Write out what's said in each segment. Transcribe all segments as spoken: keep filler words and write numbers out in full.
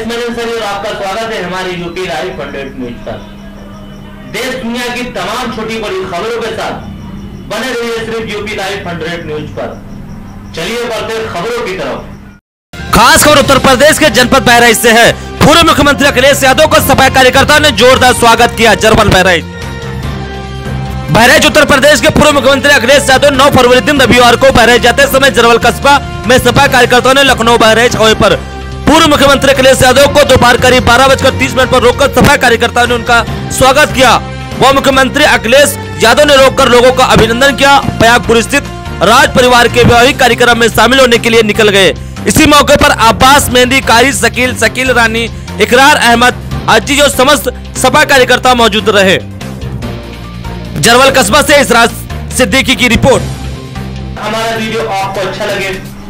Sir और आपका स्वागत है हमारे यूपी लाइव हंड्रेड न्यूज पर। देश दुनिया की तमाम छोटी बड़ी खबरों के साथ बने रहिए सिर्फ यूपी लाइव हंड्रेड न्यूज पर। चलिए बढ़ते खबरों की तरफ। खास खबर उत्तर प्रदेश के जनपद बहराइच से है। पूर्व मुख्यमंत्री अखिलेश यादव का सपा कार्यकर्ताओं ने जोरदार स्वागत किया। जरवल बहराइच बहराइच उत्तर प्रदेश के पूर्व मुख्यमंत्री अखिलेश यादव नौ फरवरी दिन रविवार को बहराइच जाते समय जरवल कस्बा में सपा कार्यकर्ताओं ने लखनऊ बहराइच हाईवे पर पूर्व मुख्यमंत्री अखिलेश यादव को दोपहर करीब बारह बजकर तीस मिनट पर रोककर सपा कार्यकर्ताओं ने उनका स्वागत किया। वह मुख्यमंत्री अखिलेश यादव ने रोककर लोगों का अभिनंदन किया। प्रयागपुर स्थित राज परिवार के वैवाहिक कार्यक्रम में शामिल होने के लिए निकल गए। इसी मौके पर अब्बास, मेहंदी, कारी, शकील, शकील रानी, इकरार अहमद, अजीज और समस्त सपा कार्यकर्ता मौजूद रहे। जरवल कस्बा से इसराज सिद्दीकी की रिपोर्ट। हमारा वीडियो आपको अच्छा लगे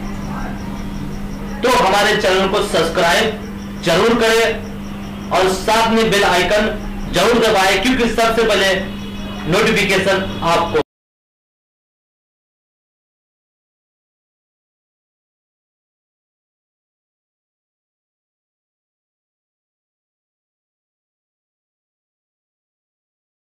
तो हमारे चैनल को सब्सक्राइब जरूर करें और साथ में बेल आइकन जरूर दबाएं, क्योंकि सबसे पहले नोटिफिकेशन आपको